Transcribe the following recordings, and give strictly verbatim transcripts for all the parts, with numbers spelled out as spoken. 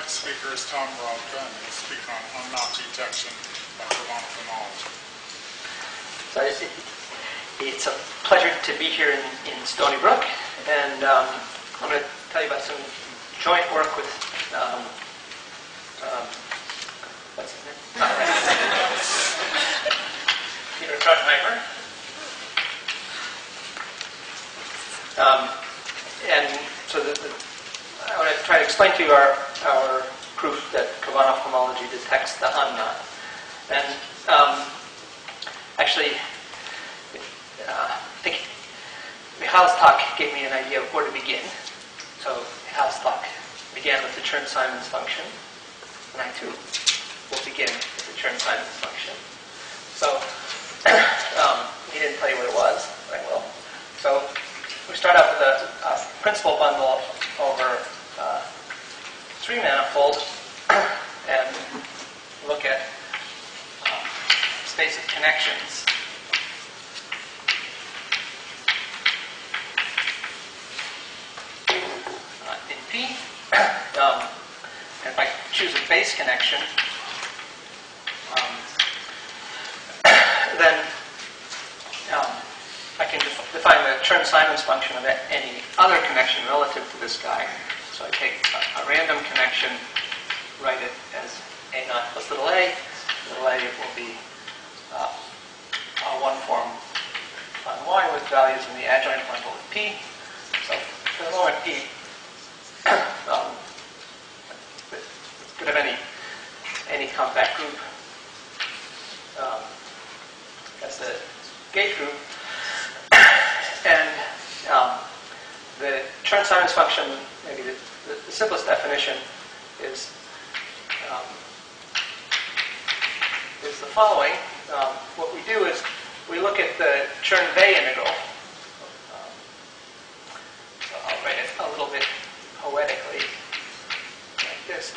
next speaker is Tomasz Mrowka, and he'll speak on unknot detection by Khovanov homology. So it's, it's a pleasure to be here in, in Stony Brook, and um, I'm going to tell you about some joint work with um, um, what's his name? Peter Kronheimer. Um, and so the, the, I want to try to explain to you our, our proof that Khovanov homology detects the unknot. And um, actually, uh, I think Michail's talk gave me an idea of where to begin. So Michail's talk began with the Chern-Simons function, and I too will begin with the Chern-Simons function. So um, he didn't tell you what it was, but I will. So we start out with a, a principal bundle over uh, three manifold and look at um, space of connections. Uh, in P, um, and if I choose a base connection, um, then um, I can def define the Chern-Simons function of any other connection relative to this guy. So I take a, a random connection, write it as a naught plus little a. Little a will be uh, uh, one form on Y with values in the adjoint bundle of P. So for the moment P, um, could have any any compact group um, as the gauge group. And um, the Chern-Simons function, maybe the, the, the simplest definition, is um, is the following. Um, what we do is we look at the Chern-Weil integral. Um, so I'll write it a little bit poetically, like this.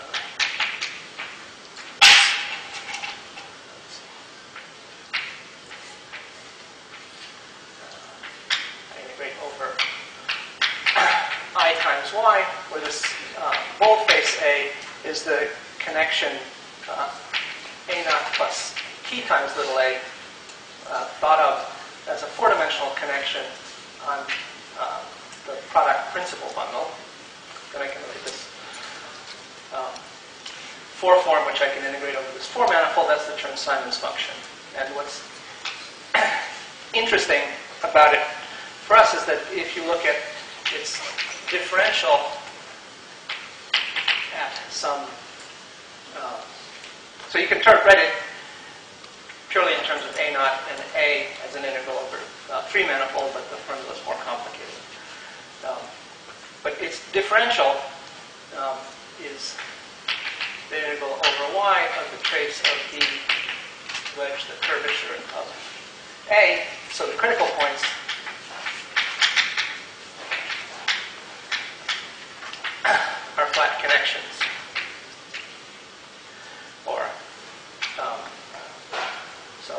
Over I times Y, where this uh, boldface A is the connection uh, A naught plus T times little a, uh, thought of as a four-dimensional connection on uh, the product principal bundle. Then I can look at this um, four form, which I can integrate over this four manifold. That's the Chern-Simons function. And what's interesting about it for us is that if you look at its differential at some, uh, so you can write it purely in terms of A naught and A as an integral over uh, three manifold, but the formula is more complicated. Um, but its differential um, is the integral over Y of the trace of the wedge, the curvature of A. So the critical points are flat connections, or um, so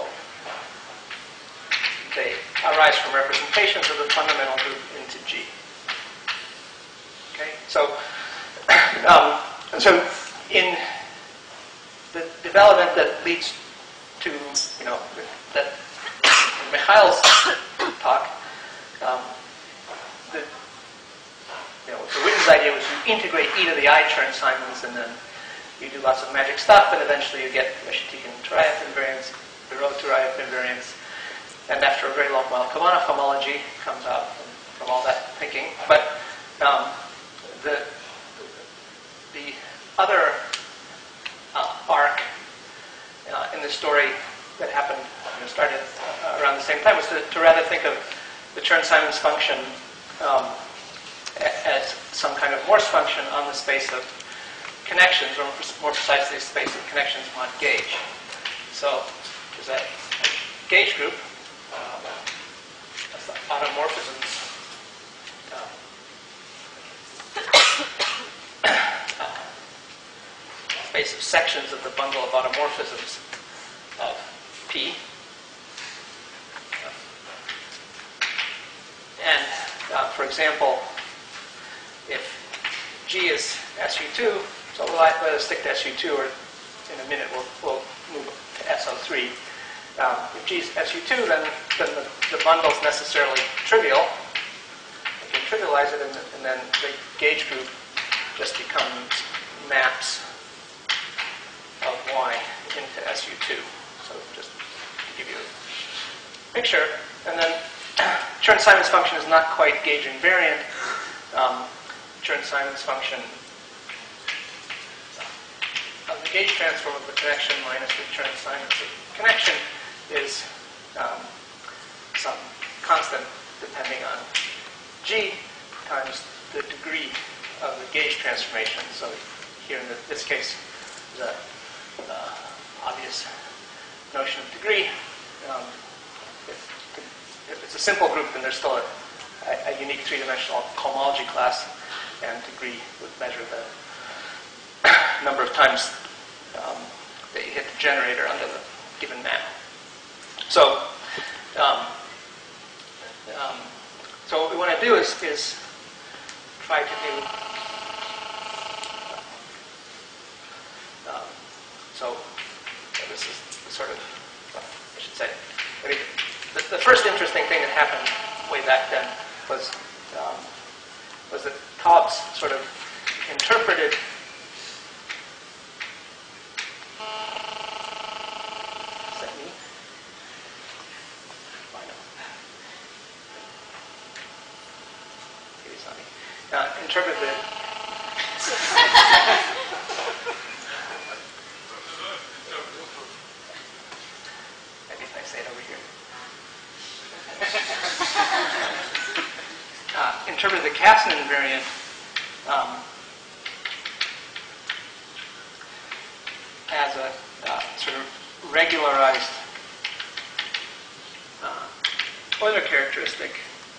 they arise from representations of the fundamental group into G. Okay, so um, so in the development that leads to, you know, that in Michail's talk, um, the You know, the Witten's idea was you integrate e to the I Chern-Simons, and then you do lots of magic stuff, and eventually you get Reshetikhin-Turayev invariance, Biro-Turayev invariance, and after a very long while, Khovanov homology comes out from, from all that thinking. But um, the the other uh, arc uh, in the story that happened, you know, started uh, around the same time, was to, to rather think of the Chern-Simons function Um, as some kind of Morse function on the space of connections, or more precisely, space of connections on gauge. So there's a gauge group. Um, that's the automorphisms. Um, uh, space of sections of the bundle of automorphisms of P. And uh, for example, if G is S U two, so So we'll let us stick to S U two, or in a minute we'll, we'll move to S O three. Um, if G is S U two, then, then the, the bundle is necessarily trivial. We can trivialize it, and, and then the gauge group just becomes maps of Y into S U two. So just to give you a picture. And then Chern-Simons function is not quite gauge invariant. Um, Chern-Simons function of the gauge transform of the connection minus the Chern-Simons of the connection is um, some constant depending on G times the degree of the gauge transformation. So here in the, this case, the uh, obvious notion of degree. Um, if, if it's a simple group, then there's still a, a, a unique three-dimensional homology class, and degree would measure the number of times um, that you hit the generator under the given map. So, um, um, so what we want to do is, is try to do. Um, so, so this is the sort of, well, I should say, I mean, the, the first interesting thing that happened way back then was um, was that Cobbs sort of interpreted. Is that me? Why not? Maybe it's not me. Uh, interpreted the maybe if I say it over here. uh, interpreted the Casson invariant um, as a uh, sort of regularized uh, Euler characteristic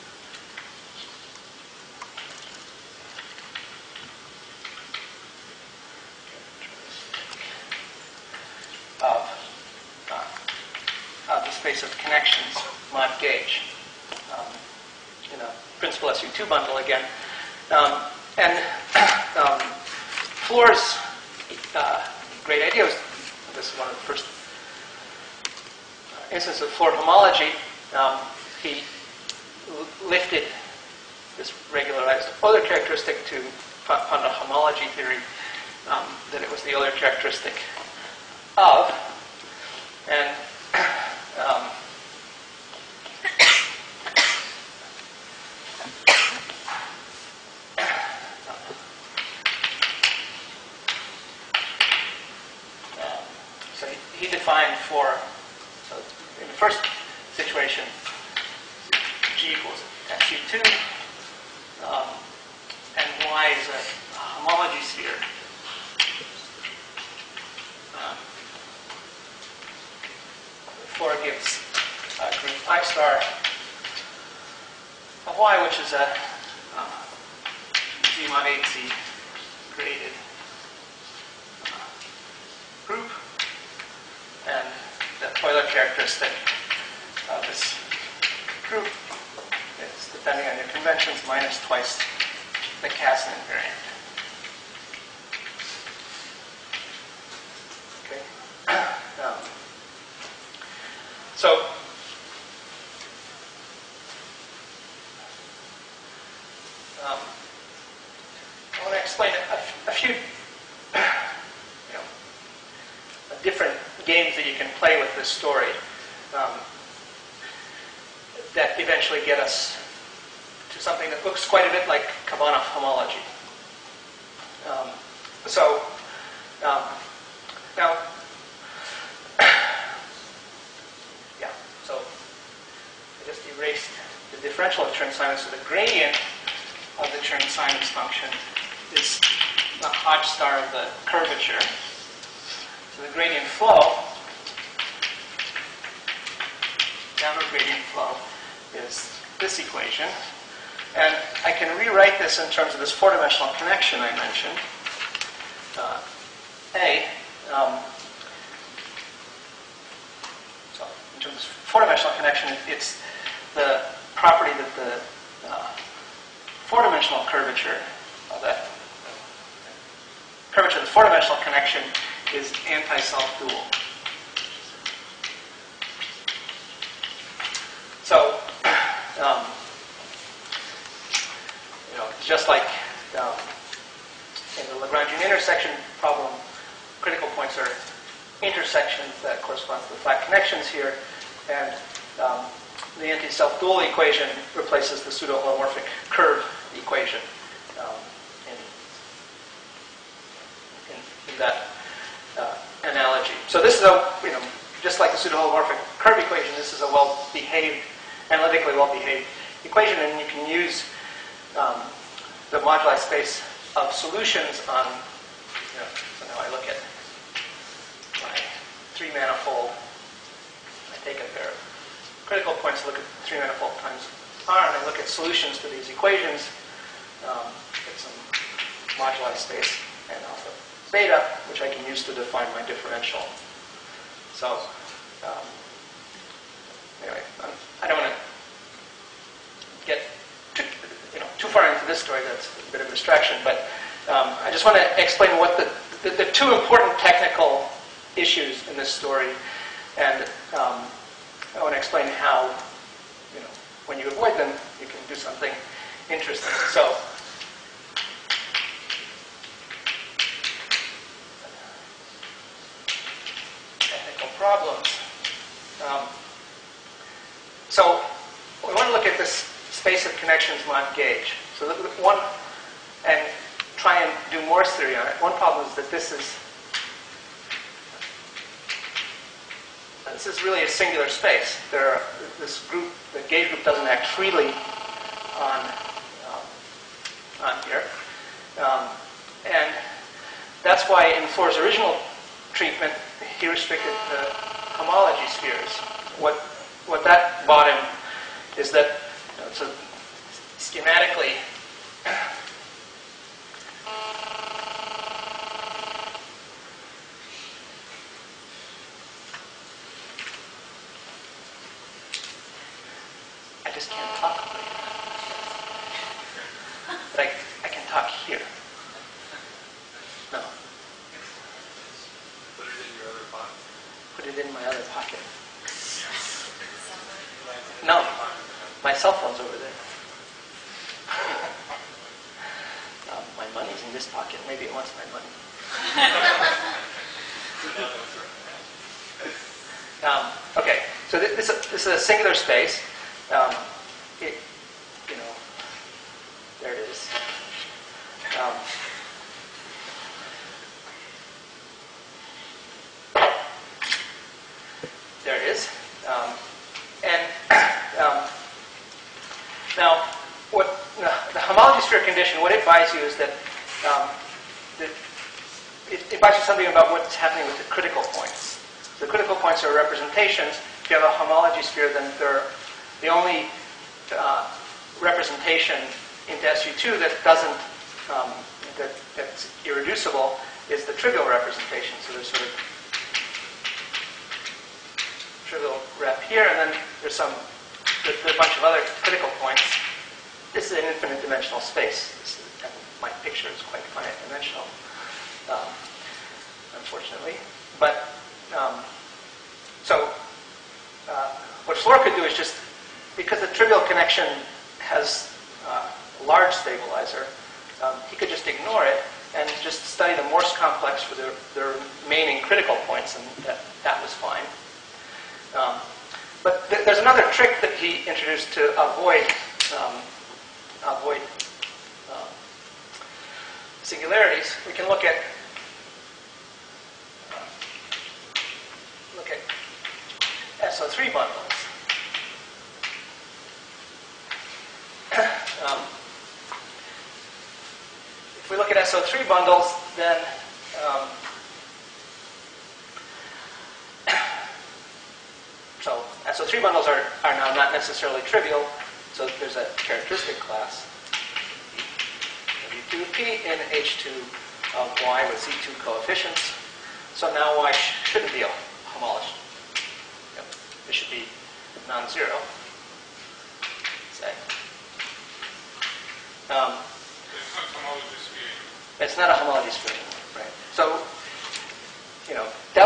of, uh, of the space of connections, mod gauge, um, in a principal S U two bundle again. Um, and um, Floer's uh, great idea was, this is one of the first uh, instances of Floer homology. Um, he l- lifted this regularized Euler characteristic to found a homology theory um, that it was the Euler characteristic of, and um, so he, he defined for, so in the first situation, G equals S U two, um, and Y is a homology sphere. Um, Floer gives uh, group I star of Y, which is a uh, G mod eight Z graded uh, group, and the Euler characteristic of this group is, depending on your conventions, minus twice the Casson invariant. Okay. um, so, um, I want to explain a, a few, you know, different games that you can play with this story um, that eventually get us to something that looks quite a bit like Khovanov homology. Um, so, um, now, yeah, so I just erased the differential of Chern-Simons, so the gradient of the Chern-Simons function is the Hodge star of the curvature. So the gradient flow, downward gradient flow, is this equation. And I can rewrite this in terms of this four-dimensional connection I mentioned. Uh, A, um, so in terms of four-dimensional connection, it's the property that the uh, four-dimensional curvature of that curvature of the four-dimensional connection is anti-self-dual. So, um, you know, it's just like um, in the Lagrangian intersection problem, critical points are intersections that correspond to the flat connections here, and um, the anti-self-dual equation replaces the pseudo-holomorphic curve equation um, in, in, in that uh, analogy. So this is a, you know, just like the pseudo-holomorphic curve equation, this is a well-behaved, analytically well-behaved equation, and you can use um, the moduli space of solutions on, you know, so now I look at my three-manifold, I take a pair of critical points, look at three-manifold times R, and I look at solutions to these equations, um, get some moduli space and alpha beta, which I can use to define my differential. So, um, anyway, I'm, I don't want to get too, you know, too far into this story. That's a bit of a distraction, but um, I just want to explain what the, the, the two important technical issues in this story, and um, I want to explain how, you know, when you avoid them, you can do something interesting. So, technical problems. Um, so, we want to look at this space of connections mod gauge. So, look at one, and try and do Moore's theory on it. One problem is that this is This is really a singular space. There are, this group, the gauge group, doesn't act freely on um, on here, um, and that's why in Floer's original treatment he restricted the homology spheres. What what that bought him is that, you know, so schematically. I just can't talk right now. But I, I can talk here. No. Put it in your other pocket. Put it in my other pocket. No. My cell phone's over there. um, my money's in this pocket. Maybe it wants my money. um, okay. So th this, this is a singular space. Um, it, you know, there it is. Um, there it is. Um, and um, now, what uh, the homology sphere condition? What it buys you is that um, the, it, it buys you something about what's happening with the critical points. The critical points are representations. If you have a homology sphere, then they're the only uh, representation into S U two that doesn't, um, that, that's irreducible is the trivial representation. So there's sort of trivial rep here, and then there's some, there's a bunch of other critical points. This is an infinite dimensional space. This is, and my picture is quite finite dimensional, um, unfortunately. But, um, so, uh, what Floer could do is just, because the trivial connection has uh, a large stabilizer, um, he could just ignore it and just study the Morse complex for the, the remaining critical points, and that, that was fine. Um, but th there's another trick that he introduced to avoid um, avoid um, singularities. We can look at uh, look at S O three bundles. Um, if we look at S O three bundles, then um, so S O three bundles are, are now not necessarily trivial, so there's a characteristic class W two P in H two of Y with Z two coefficients. So now Y sh shouldn't be a homology. Yep. It should be non-zero, say. Um, It's not homology sphere. It's not a homology sphere anymore, right?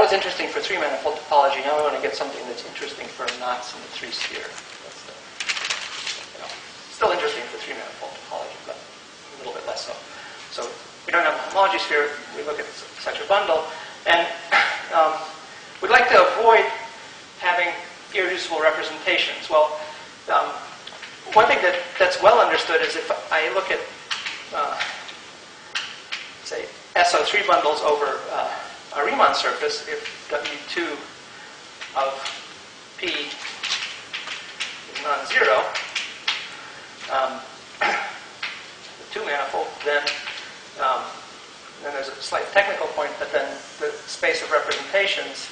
was interesting for three-manifold topology. Now we want to get something that's interesting for knots in the three-sphere. That's the, you know, still interesting for three-manifold topology, but a little bit less so. So we don't have a homology sphere. We look at such a bundle, and um, we'd like to avoid having irreducible representations. Well, um, one thing that, that's well understood is if I look at, uh, say, S O three bundles over uh, a Riemann surface, if W two of P is non-zero, um, the two-manifold, then, um, then there's a slight technical point, but then the space of representations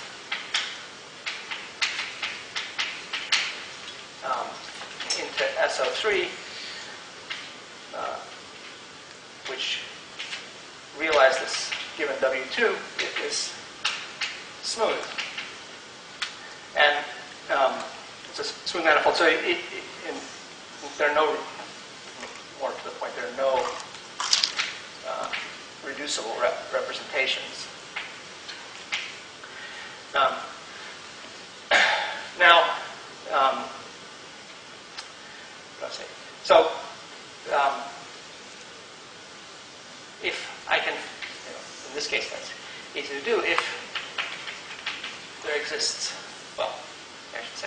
um, into S O three, uh, which realize this given W two, it is smooth. And um, it's a smooth manifold. So it, it, in, there are no, more to the point, there are no uh, reducible rep representations. Um, now, um, what did I say? So, um, if I can, you know, in this case that's easy to do, if there exists, well, I should say,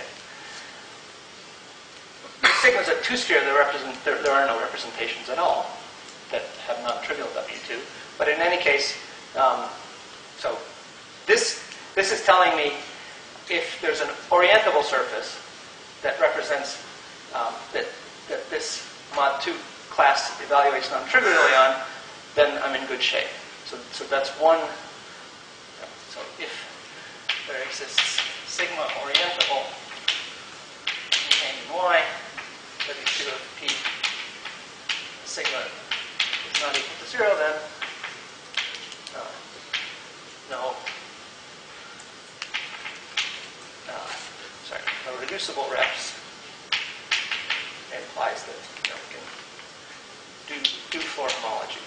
if sigma is a two-sphere, there, represent, there, there are no representations at all that have non-trivial W two. But in any case, um, so this, this is telling me if there's an orientable surface that represents um, that, that this mod two class evaluates non-trivially on, then I'm in good shape. So, so that's one. So if there exists sigma orientable containing y, W two of P sigma is not equal to zero, then uh, no, uh, sorry, no reducible reps implies that, you know, we can do do for homology.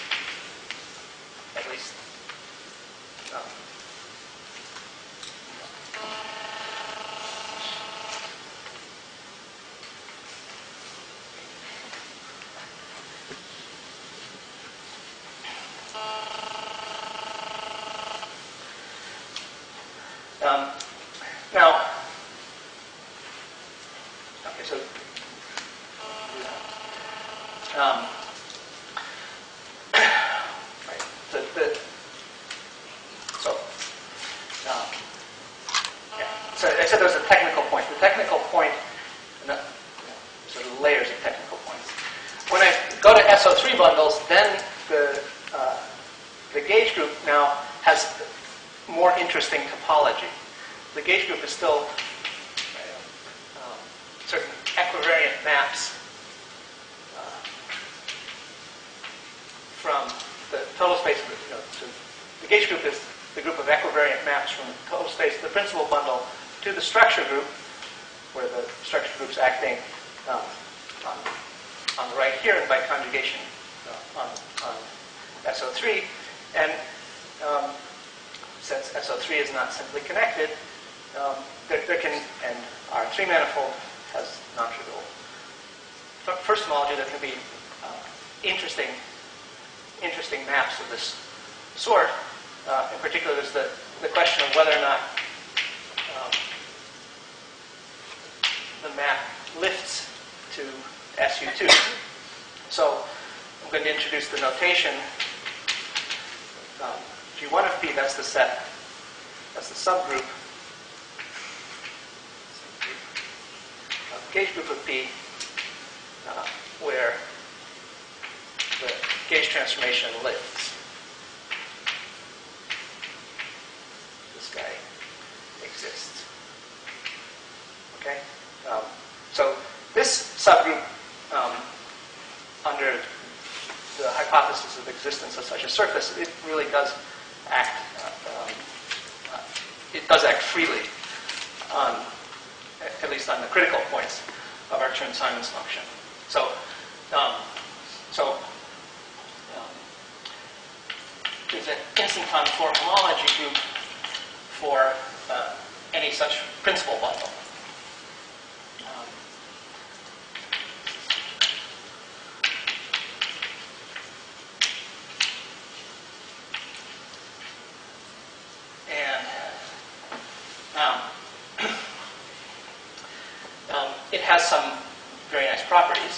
At least, um, um, now, okay, so, um, The, the, so, um, yeah. So I said there's a technical point. The technical point, no, sort of layers of technical points. When I go to S O three bundles, then the uh, the gauge group now has more interesting topology. The gauge group is still um, certain equivariant maps uh, from the total space of the, you know, so the gauge group is the group of equivariant maps from the total space of the principal bundle to the structure group, where the structure group's acting um, on, on the right here and by conjugation uh, on, on S O three. And um, since S O three is not simply connected, um, there, there can, and our three manifold has non-trivial first homology, there can be uh, interesting interesting maps of this sort. Uh, in particular, there's the, the question of whether or not um, the map lifts to S U two. So I'm going to introduce the notation. Um, G one of P, that's the set, that's the subgroup. Uh, gauge group of P, uh, where the gauge transformation lifts. This guy exists. Okay? Um, so this subgroup, um, under the hypothesis of existence of such a surface, it really does act, uh, um, uh, it does act freely on, at least on the critical points of our Chern-Simons function. So, um, so um, there's an Instanton Floer homology group for uh, any such principal bundle. Um, and um, um, it has some very nice properties.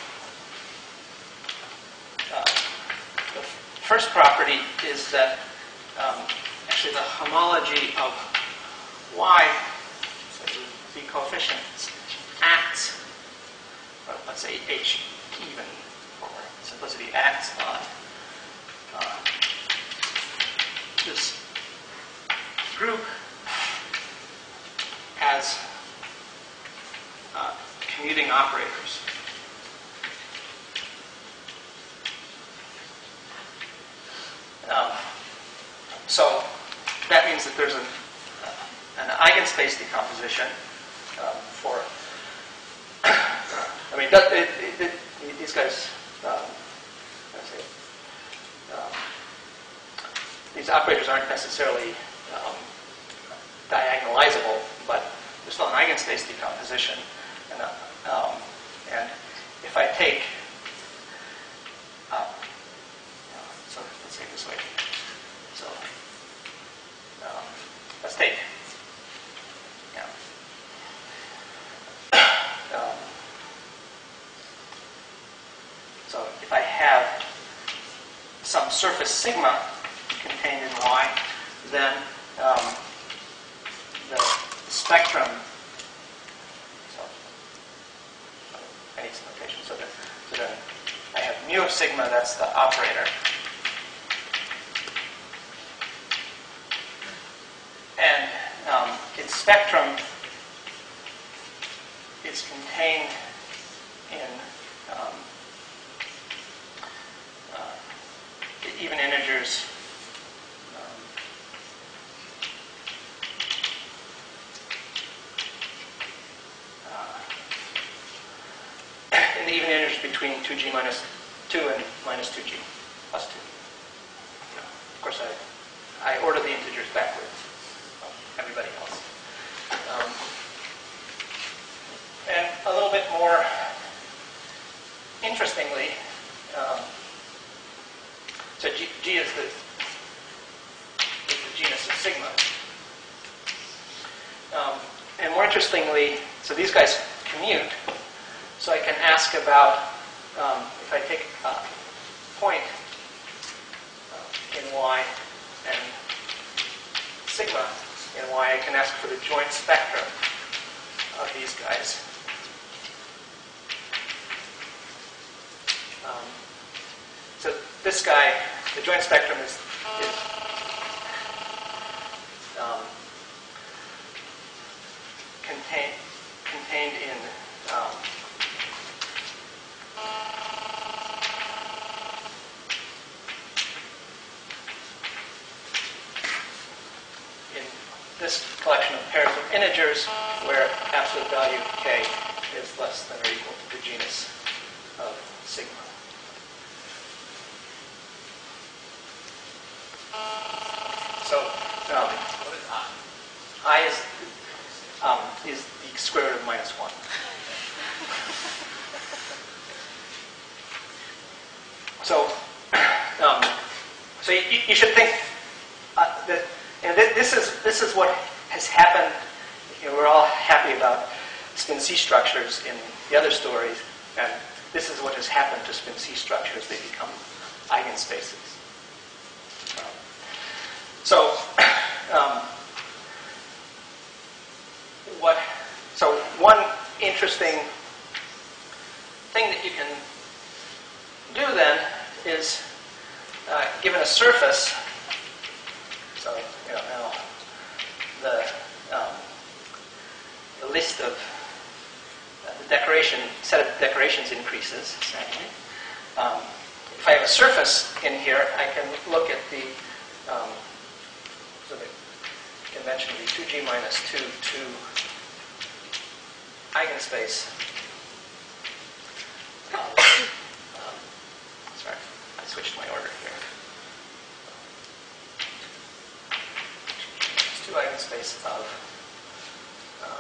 Uh, the first property is that um, actually the homology of y, so the coefficient, acts, or let's say h even for simplicity, acts on uh, this group as uh, commuting operators. Um, so that means that there's an, uh, an eigenspace decomposition um, for, I mean, that, it, it, it, these guys, um, let's see, um, these operators aren't necessarily um, diagonalizable, but there's still an eigenspace decomposition. And, uh, um, and if I take, uh, so let's take this way. So um, let's take, yeah. Um, so if I have some surface sigma contained in Y, then um, the spectrum, so any notation, so, that, so then I have mu of sigma, that's the operator. And um, its spectrum is contained in um, uh, the even integers um, uh, in the even integers between two g minus two and minus two g plus two. You know, of course, I, I order the integers backwards. Everybody else. Um, and a little bit more interestingly, um, so G, G is, the, is the genus of sigma. Um, and more interestingly, so these guys commute, so I can ask about, um, if I take a point uh, in Y and sigma, and why I can ask for the joint spectrum of these guys. Um, so this guy, the joint spectrum is, is um, contain, contained in um, this collection of pairs of integers where absolute value k is less than or equal to the genus of sigma. So um, what is I? I is um, is the square root of minus one. So um, so you, you should think uh, that. And this is this is what has happened. You know, we're all happy about spin C structures in the other stories, and this is what has happened to spin C structures. They become eigenspaces. Um, so, um, what? So one interesting thing that you can do then is, uh, given a surface. So, you know, now the, um, the list of uh, the decoration, set of decorations increases, sadly. Um, if I have a surface in here, I can look at the, um, so the convention would be two g minus two, two eigenspace. Um, um, sorry, I switched my order here. Two eigenspace eigenspace of uh,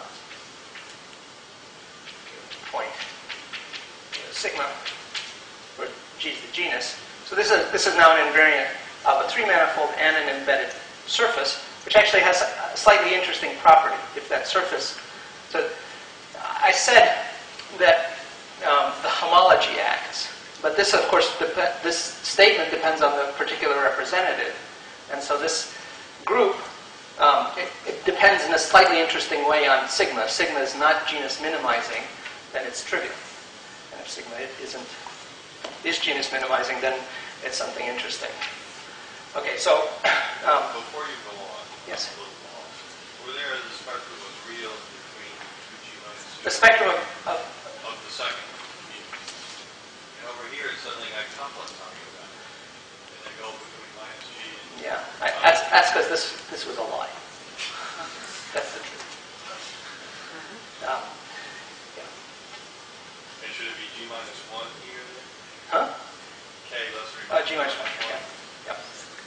point you know, sigma, where G is the genus. So this is this is now an invariant of a three manifold and an embedded surface, which actually has a slightly interesting property. If that surface, so I said that um, the homology acts, but this, of course, dep- this statement depends on the particular representative, and so this group um, it, it depends in a slightly interesting way on sigma. If sigma is not genus minimizing, then it's trivial, and if sigma isn't is genus minimizing, then it's something interesting. Okay, so um, before you go on, yes. a little off, over there the spectrum was real between two G minus two. The spectrum of, of of the second. And over here it's suddenly got complex on you about it. And they go between minus G and yeah, I, that's that's because this this was a lie. That's the truth. Um, yeah. and should it be G minus one here? Huh? K less than Uh, G minus one. Yeah. Yep.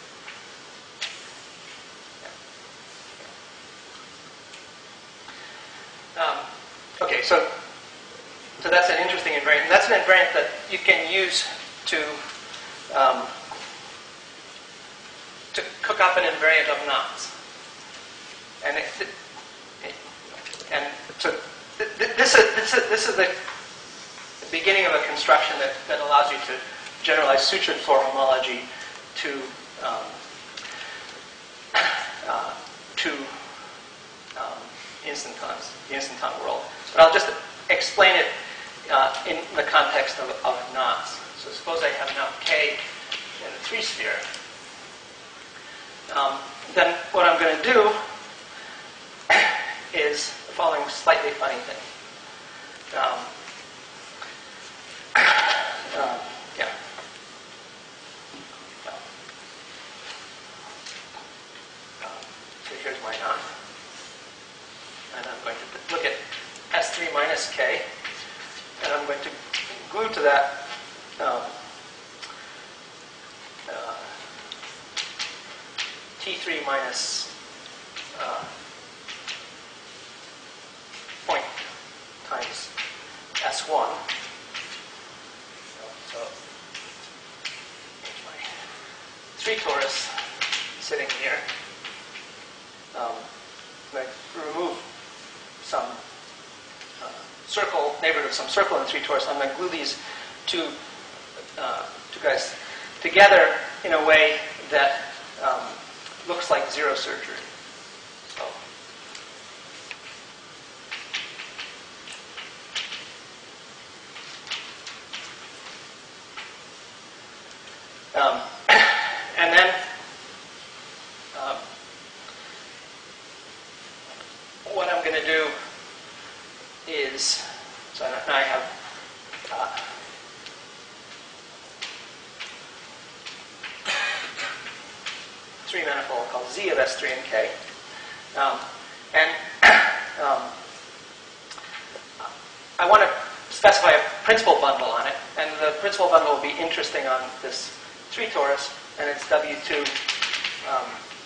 Yeah. Um, okay, so so that's an interesting invariant. And that's an invariant that you can use to um, to cook up an invariant of knots. And it, it, and so th- th- this is this is this is the beginning of a construction that, that allows you to generalize sutured Floer homology to um, uh, to um, instantons, the instanton world. But I'll just explain it uh, in the context of, of knots. So suppose I have knot K in a three sphere. Um, then what I'm going to do is the following slightly funny thing. Um, uh, yeah. So here's my knot. And I'm going to look at S three minus K, and I'm going to glue to that um, uh, T three minus uh, point times S one. So, so here's my three torus sitting here. Um, I'm going to remove some uh, circle, neighborhood of some circle in three torus. I'm going to glue these two, uh, two guys together in a way that um, looks like zero surgery. So, um, and then um, what I'm going to do is, so now I have uh, three manifold called Z of S three and K. Um, and um, I want to specify a principal bundle on it, and the principal bundle will be interesting on this three torus, and it's W two um,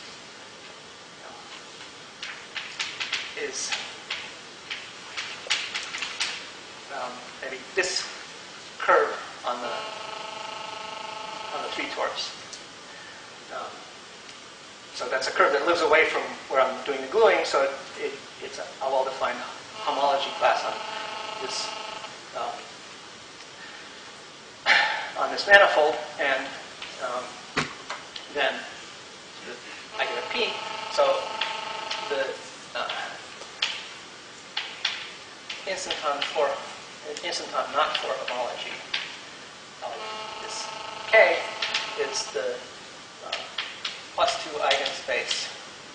is um, maybe this curve on the on the three torus. Um, so that's a curve that lives away from where I'm doing the gluing, so it, it, it's a, a well-defined homology class on this um, on this manifold, and um, then the, I get a P. So the uh, instanton for instanton not for homology of this K is the uh, plus two eigenspace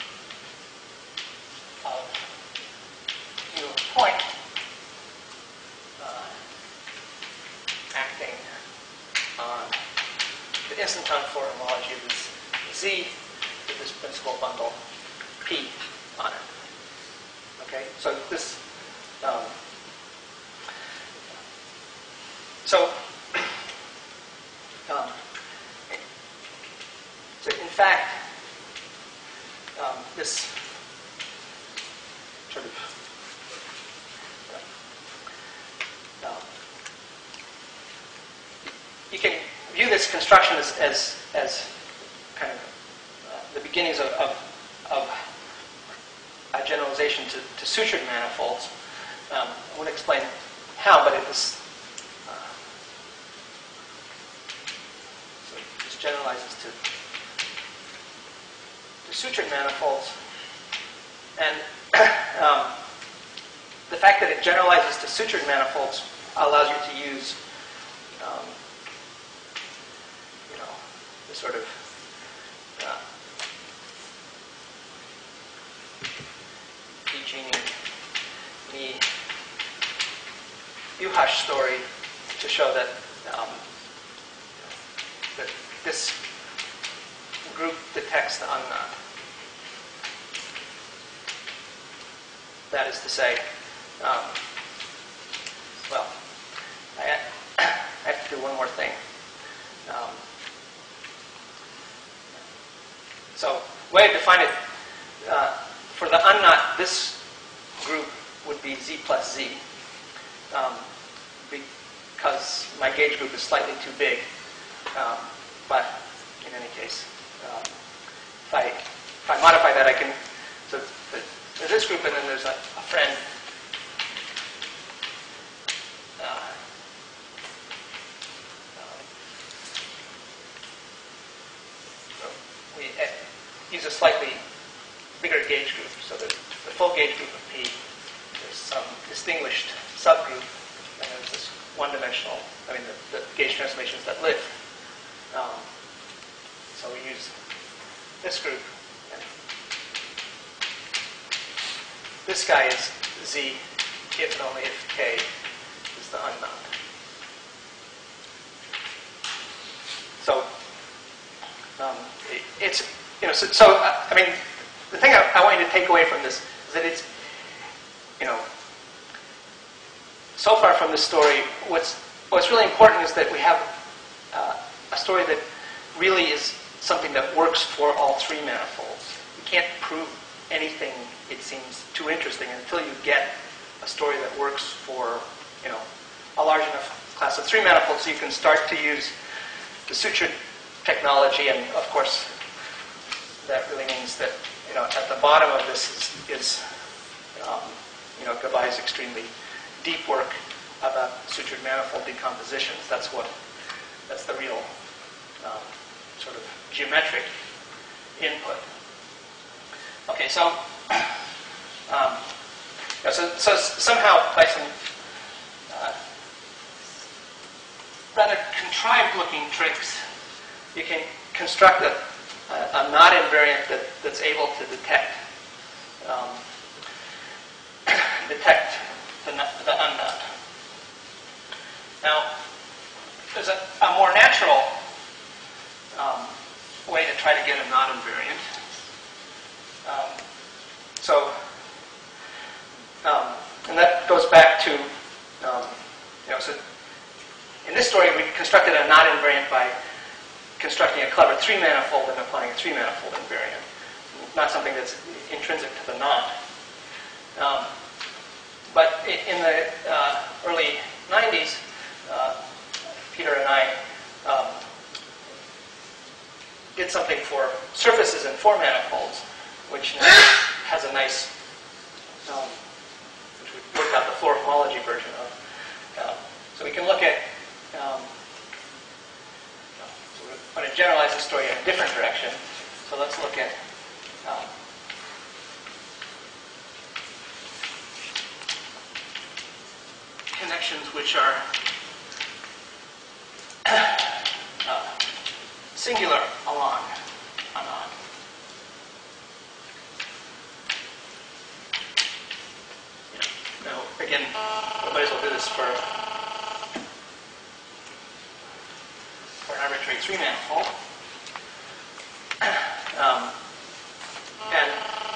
of u of point uh, acting on the instanton for homology of this Z with this principal bundle P on it. Okay, so this um, so um, so in fact um, this sort of uh, um, you can view this construction as, as, as kind of uh, the beginnings of, of, of a generalization to, to sutured manifolds. Um, I won't explain how, but it was uh, so this generalizes to, to sutured manifolds, and um, the fact that it generalizes to sutured manifolds allows you to use um, you know the sort of uh, the U-Hash story to show that, um, that this group detects the unknot. That is to say, um, well, I, I have to do one more thing. Um, so, the way I define it, uh, for the unknot, this group would be Z plus Z, um, because my gauge group is slightly too big. Um, but in any case, um, if I if I modify that, I can. So there's this group, and then there's a, a friend. Uh, um, so we uh, use a slightly bigger gauge group. So the, the full gauge group of P, there's some distinguished subgroup, and there's this one-dimensional, I mean, the, the gauge transformations that live. Um, so we use this group. And this guy is Z, if and only if K is the unknot. So um, it, it's, you know, so, so uh, I mean, the thing I, I want you to take away from this is that it's, you know, so far from this story, what's what's really important is that we have uh, a story that really is something that works for all three manifolds. You can't prove anything, it seems, too interesting until you get a story that works for, you know, a large enough class of three manifolds, so you can start to use the sutured technology, and of course, that really means that, you know, at the bottom of this is, is um, you know, Gabai's extremely deep work about sutured manifold decompositions. That's what, that's the real um, sort of geometric input. Okay, so, um, yeah, so, so somehow by some uh, rather contrived-looking tricks, you can construct a, a, a knot invariant that, that's able to detect um, detect the, the unknot. Now, there's a, a more natural um, way to try to get a knot invariant. Um, so, um, and that goes back to, um, you know, so in this story we constructed a knot invariant by constructing a clever three-manifold and applying a three-manifold invariant. Not something that's intrinsic to the knot. Um, but in the uh, early nineties, uh, Peter and I um, did something for surfaces and four manifolds, which has a nice, um, which we worked out the Floer homology version of. Um, so we can look at, um, so we're going to generalize the story in a different direction. So let's look at um, connections which are uh, singular along anon. Yeah. Now, again, we might as well do this for, for an arbitrary three-manifold. Um, and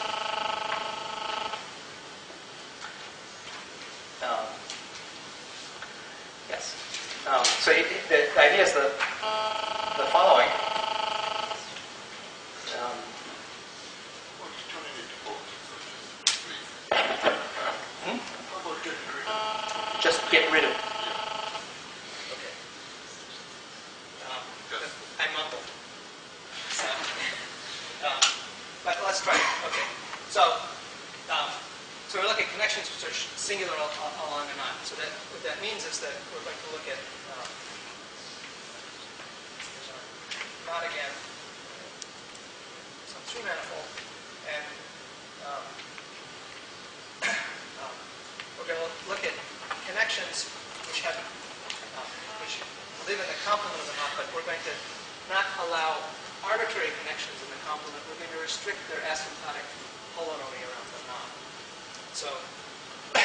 um, yes. Um, so it, the, the idea is the, the following. Um, singular al along a knot. So that what that means is that we're going to look at um, there's our knot again, some three manifold, and um, um, we're going to look at connections which have uh, which live in the complement of the knot, but we're going to not allow arbitrary connections in the complement. We're going to restrict their asymptotic holonomy around the knot. So, a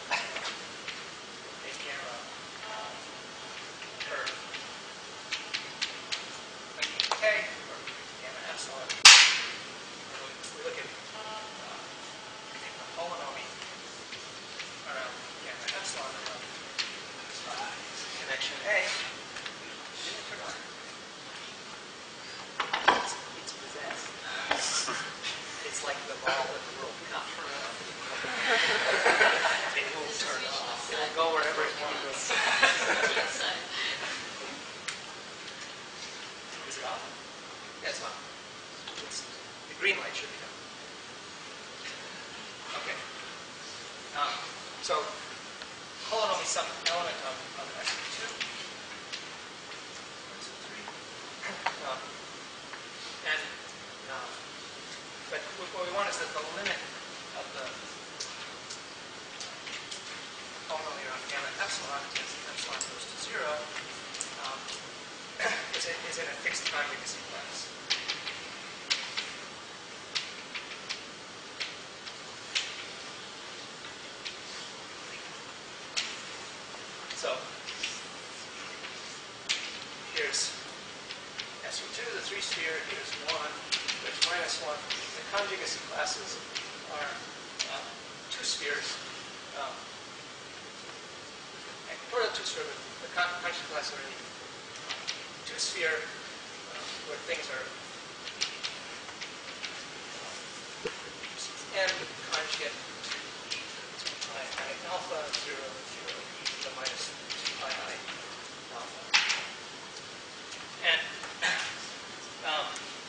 gamma uh, curve, length k, or gamma epsilon. We look at uh, the holonomy around gamma epsilon around uh, connection A. Did it turn on? It's, it's possessed. It's like the ball in the World Cup. It won't turn off. It will go wherever it wants. Is it off? Yeah, it's on. It's, the green light should be on. Okay. Um, so, holonomy some element of, of S two. Um, and um, but what we want is that the limit of the holonomy around gamma epsilon, as epsilon goes to zero, um, is, in, is in a fixed conjugacy class. So here's S U two, the three sphere, here's one, there's minus one. The conjugacy classes are uh, two spheres. Um, and for the two sphere, the con conjugacy classes are in two sphere uh, where things are uh, n conjugate two pi I alpha, zero, zero, e to the minus two pi I alpha. And um,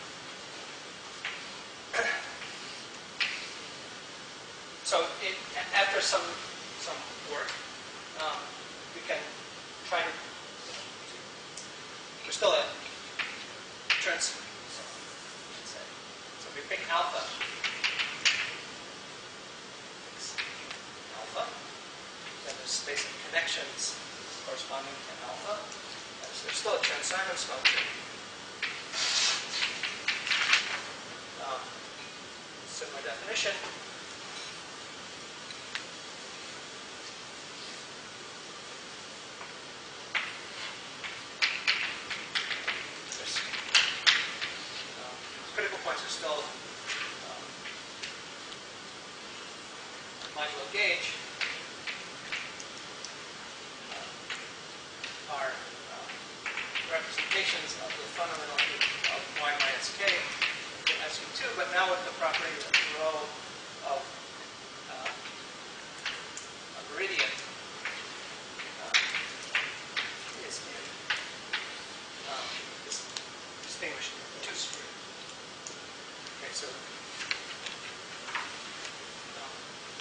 so it, after some some work, um, we can try to. There's still a trans. So we pick alpha. Alpha. Then there's space of connections corresponding to alpha. So there's still a trans-Simons function. Um, similar definition. There's, um, critical points are still um, modulo gauge. Uh, are uh, representations of the fundamental of y minus k in S U two, but now with the property that the row of uh, a meridian uh, is in um, this distinguished two sphere. Okay, so um,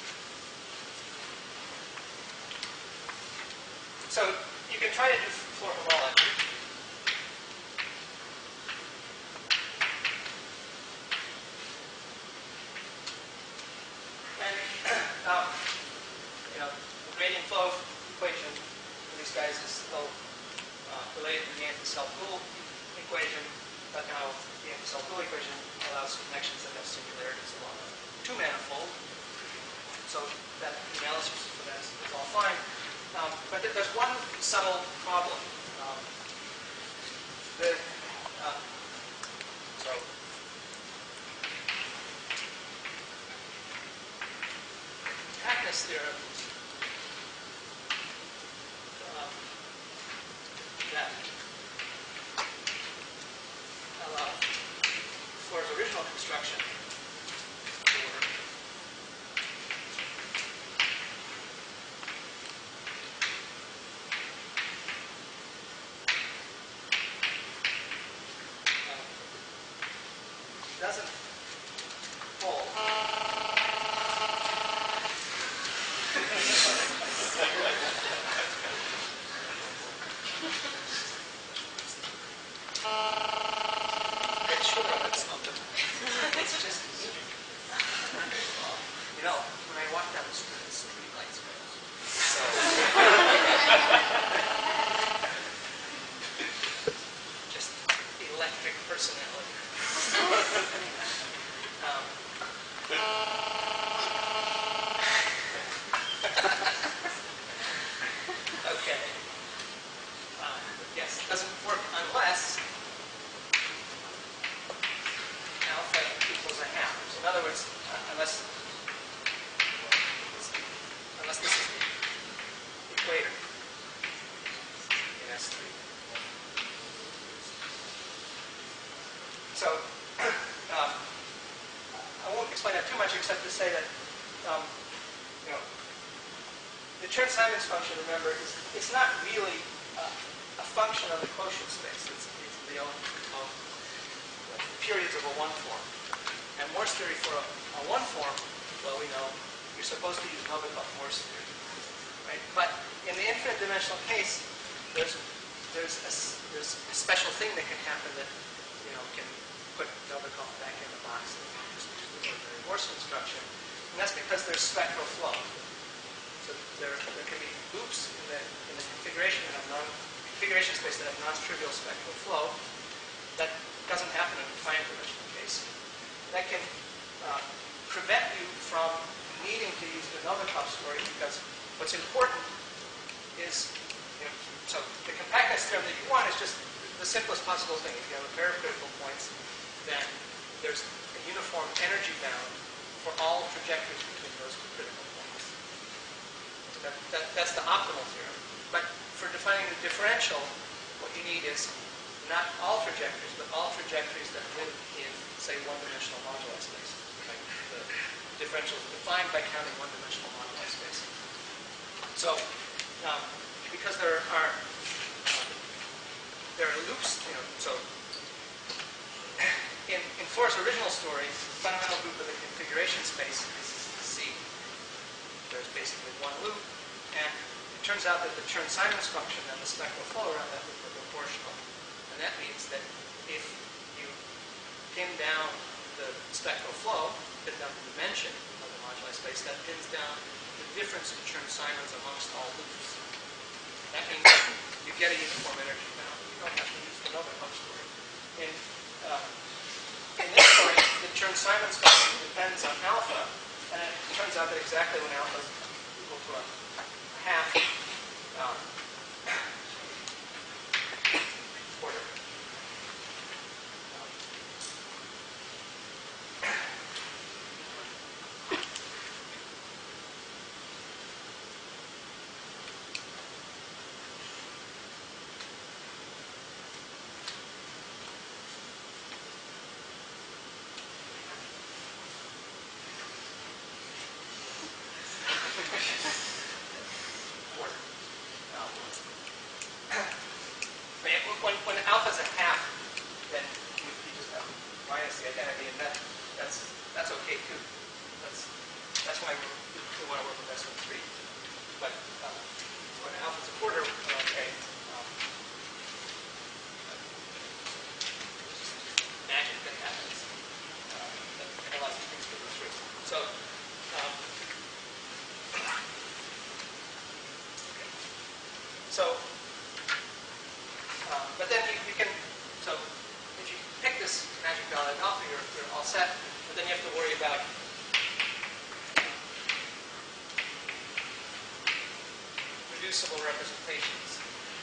so you can try to do Floer homology. Um, you know, the gradient flow equation for these guys is still uh, related to the anti-self-rule equation, but now the anti-self-rule equation allows connections that have singularities along a two-manifold. So that analysis for that is, is all fine. Um, but th there's one subtle problem. Um, the, uh, so Hackness theorem um, that allow Floer's original construction to work. Um, doesn't hold. It's just, you know, when I walk down the street, the street lights go. So, just electric personality. Um, okay. Uh, yes, it doesn't work unless alpha equals a half. So in other words, uh, unless unless this is the equator in S three. So um, I won't explain that too much except to say that um, you know the Chern-Simons function, remember, is it's not really uh, a function of the quotient space. It's, it's the own of periods of a one form. And Morse theory for a, a one form, well, we know you're supposed to use Novikov Morse theory, right? But in the infinite dimensional case, there's there's a, there's a special thing that can happen that you know can put Novikov back in the box and just use the ordinary Morse instruction, and that's because there's spectral flow. So there there can be loops in the in the configuration that have non configuration space that have non-trivial spectral flow. That doesn't happen in the finite dimensional case. That can uh, prevent you from needing to use the Novikov story because what's important is, you know, so the compactness theorem that you want is just the simplest possible thing. If you have a pair of critical points, then there's a uniform energy bound for all trajectories between those two critical points. That, that, that's the optimal theorem. But for defining the differential, what you need is not all trajectories, but all trajectories that live in, say, one-dimensional moduli space. Right? The differential is defined by counting one-dimensional moduli space. So, um, because there are um, there are loops, you know, so in in Floer's original story, the fundamental group of the configuration space is C. There's basically one loop, and it turns out that the Chern-Simons function and the spectral flow around that loop are proportional. And that means that if you pin down the spectral flow, pin down the dimension of the moduli space, that pins down the difference in Chern-Simons amongst all loops. That means you get a uniform energy bound. You don't have to use the Novikov story. In, uh, in this story, the Chern-Simons function depends on alpha, and it turns out that exactly when alpha is equal to a half, um, order. When, when alpha is a half, then you, you just have minus the identity, and that that's that's okay too. That's that's why we, we want to work with S O three. But uh, when alpha is a quarter, we're okay. Um, magic that happens uh, that, that allows these things to go through. So. Um, So, uh, but then you, you can, so if you pick this magic value alpha, you're, you're all set, but then you have to worry about reducible representations.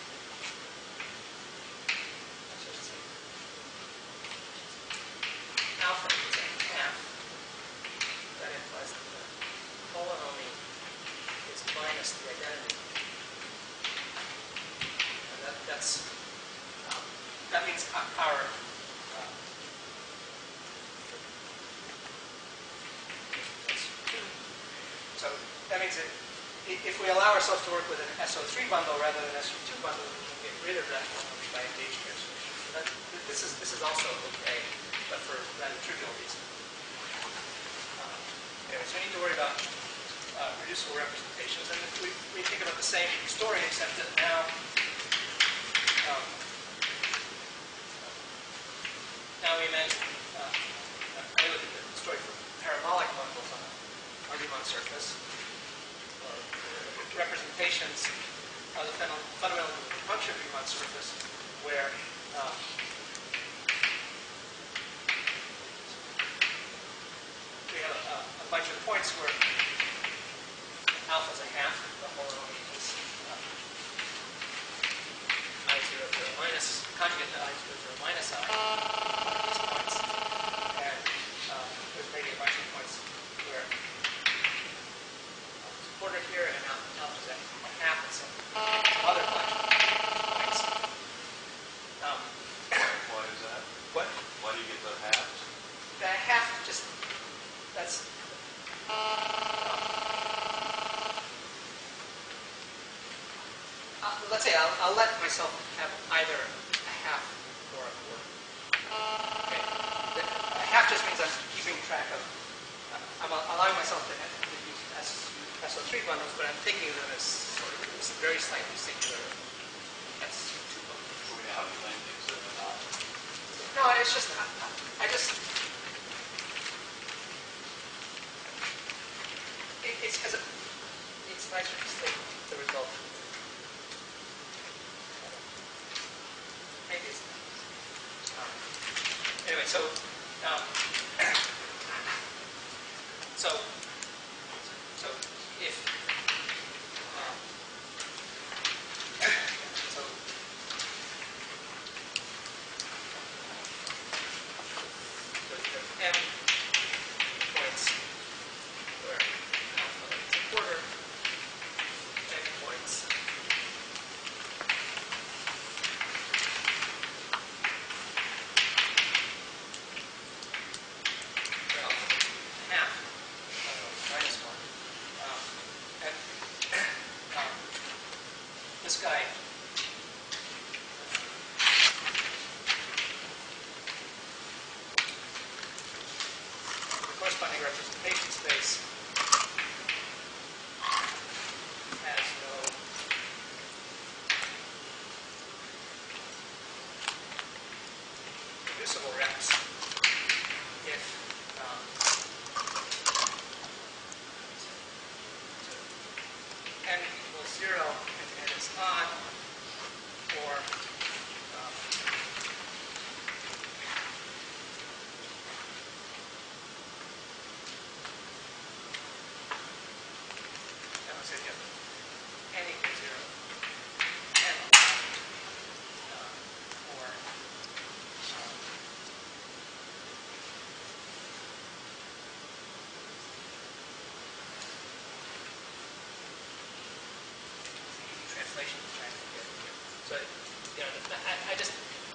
Alpha is a half. That implies that the polynomial is minus the identity. That, that's, um, that means our, uh, so that means that if we allow ourselves to work with an S O three bundle rather than an S O two bundle, we can get rid of that polynomial by a gauge transformation. So that, this is this is also okay, but for rather trivial reasons. Um, anyway, so we need to worry about uh, reducible representations, and if we, we think about the same story, except that now surface where um, we have a, a bunch of points where alpha is a half, the homology is uh, I zero zero minus, conjugate to I zero zero minus I, these points. And uh, there's maybe a bunch of points where uh, it's quartered here and alpha is a half and some other bunch of points. Um, Why is that? what? Why do you get the halves? The half just, that's, Uh, let's say I'll, I'll let myself have either a half or a quarter. Okay. The, a half just means I'm keeping track of, uh, I'm allowing myself to, have, to use S O three bundles, but I'm thinking of them as sort of very slightly singular S two bundles. So we know how to claim things that are not. No, it's just, I, I just, it, it's because it, it's nicer to state the result. Maybe it's not. Um, anyway, so, um, so, so if, um, so, so you have m points where alpha is a quarter, n points. This guy, the corresponding representation space has no reducible reps if um, n equals zero and n is odd, or um, I would say yeah, n equals zero, n uh, or um, easy translation to try to get it here. So, you know, I, I just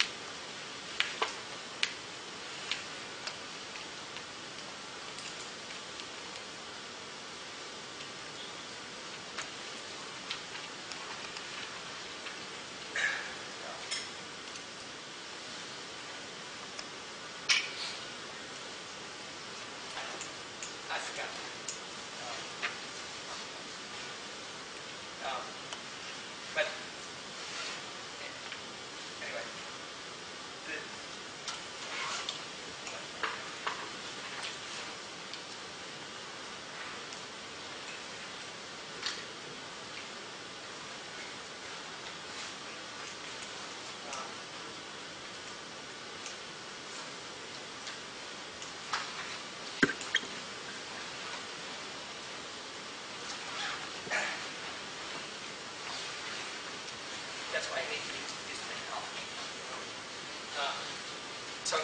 I forgot. Um, um, but anyway, the, um, that's why I need to use the help. Uh, so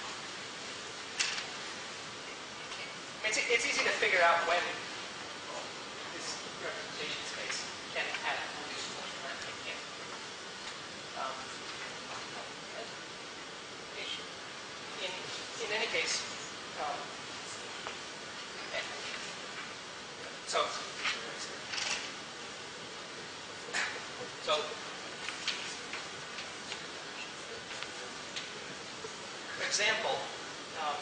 it's, it's easy to figure out when this representation space can have reducible and when it can't. Um, in, in any case, um, so, so for example, um,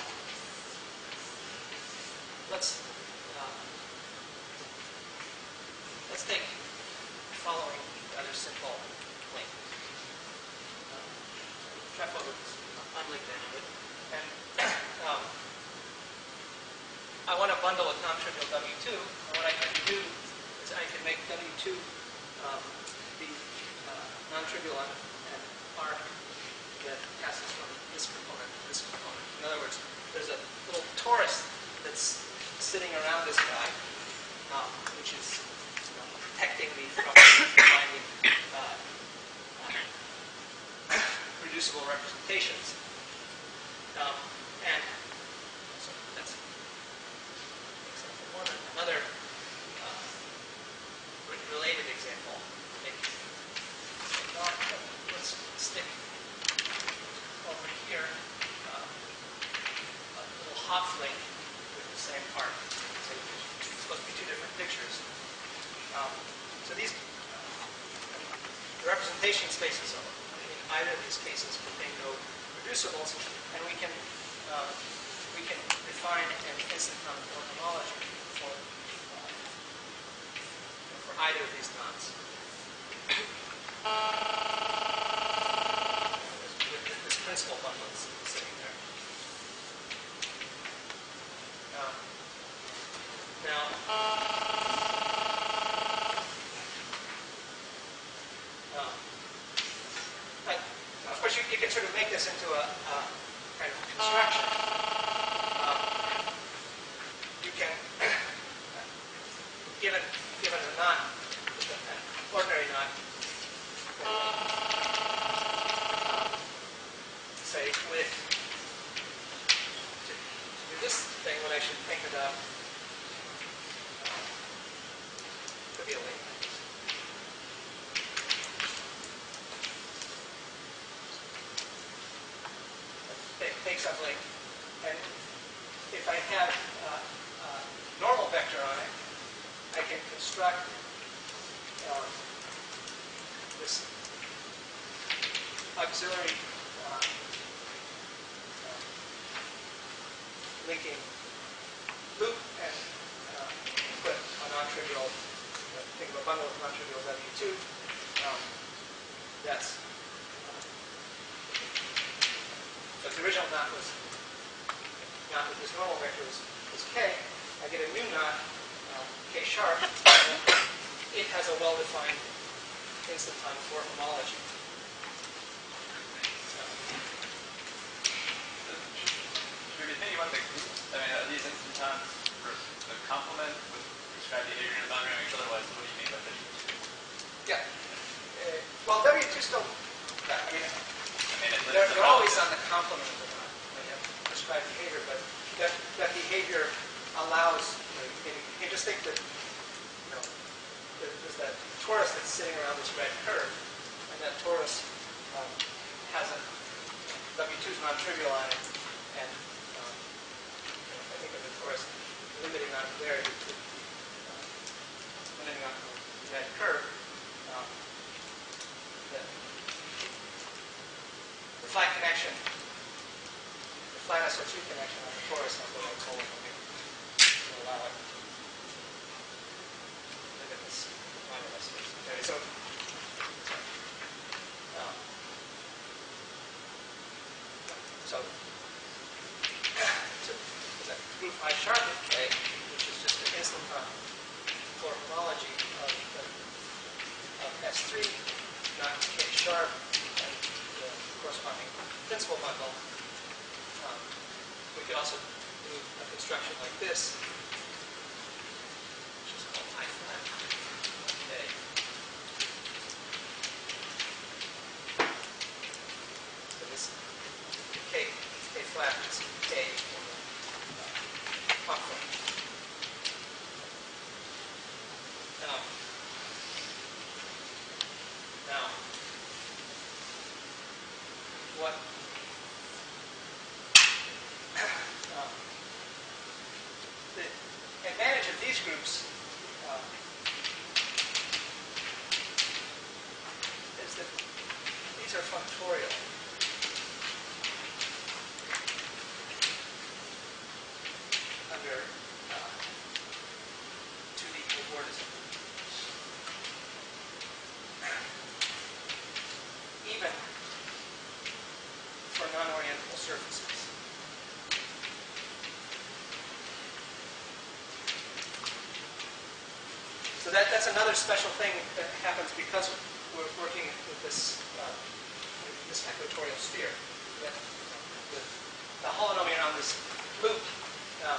let's uh, let's take the following rather simple link. Uh, Treflo is unlinked into it, and um, I want to bundle a non-trivial W two, and what I can do is I can make W two um, be uh, non-trivial and, arc that passes from this component to this component. In other words, there's a little torus that's sitting around this guy, um, which is you know, protecting me from finding uh, uh, reducible representations. Um, and so that's example one. Another uh, related example. Well, let's stick over here uh, a little hop link with the same arc. So it's supposed to be two different pictures. Um, so these the representation spaces in either of these cases contain no reducibles, and we can uh, we can define an instanton Floer homology for uh, for either of these knots. With this principal bundle sitting there. Um, now, um, but of course, you, you can sort of make this into a, a kind of construction. Um, you can, given given a knot, an ordinary knot, say with to, to do this thing, what I should think about uh, could be a link. Take, take some link, and if I have uh, a normal vector on it, I can construct um, this auxiliary uh, uh, linking loop and uh, put a non-trivial, uh, think of a bundle of non-trivial W two. Um, that's uh, so the original knot was knot with this normal vector was, was K. I get a new knot, uh, K sharp, and it has a well-defined instanton Floer homology. Should we continue on the group? I mean, are these instantons for the complement with prescribed behavior and boundary on each other? What do you mean by that? Yeah. Uh, well, W two still, I mean, I mean, it's they're, the they're always on the complement of the knot. They have prescribed behavior, but that, that behavior allows, you, know, you, can, you can just think that, you know, there's that torus that's sitting around this red curve, and that torus um, has a W two is non-trivial on it, and um, you know, I think of the torus limiting on there, uh, limiting on the red curve. Um, the, the flat connection, the flat S O two connection on the torus has the right pole from here to allow it to limit this minor S O two. Okay, so, um, so, so that group I sharp of K, which is just an instanton Floer homology of, the, of S three, not K sharp, and the corresponding principal bundle. Um, we could also do a construction like this, which is called I flat K. So this K, K flat is K for the uh, complement. Um, now, what um, the advantage of these groups uh, is that these are functorial. Under uh, two D coordinate. Even for non-orientable surfaces. So that, that's another special thing that happens because we're working with this, uh, this equatorial sphere. The, the, the holonomian on this loop um,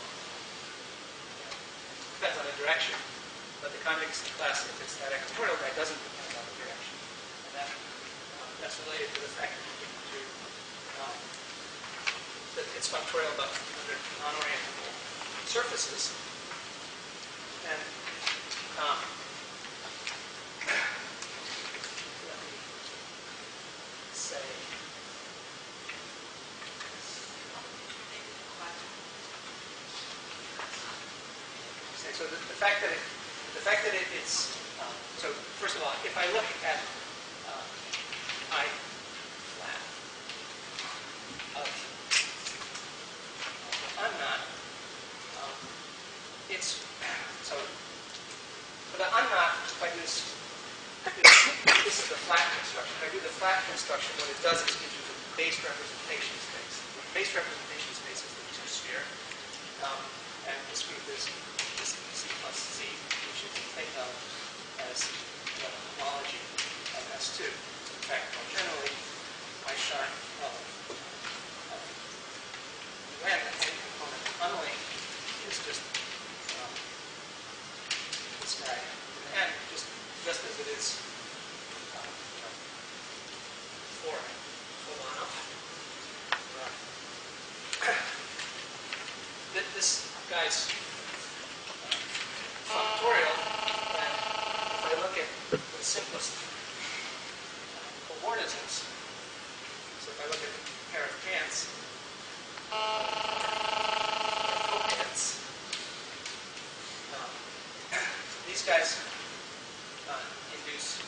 depends on the direction, but the convexity class, if it's that equatorial guy, doesn't depend on the direction. And that, um, that's related to the fact that you can do, um, that it's functorial but under non-orientable surfaces. And um, let me say, say so the, the fact that it, the fact that it, it's um, so first of all, if I look at uh, I flat of unknot, um, it's so for the unknot, if I do this, this is the flat construction. If I do the flat construction, what it does is give you the base representation space. The base representation space is the two-sphere, um, and this group is this C plus C, which you can think of as the homology of S two. In fact, more generally, I shot well, uh, when any component unlinked is just um, this guy in the end, just just as it is uh, you know, for Khovanov. Uh, this guy's uh, functorial, and if I look at the simplest uh, coordinates, so if I look at a pair of cants, copants, um, these guys uh, induce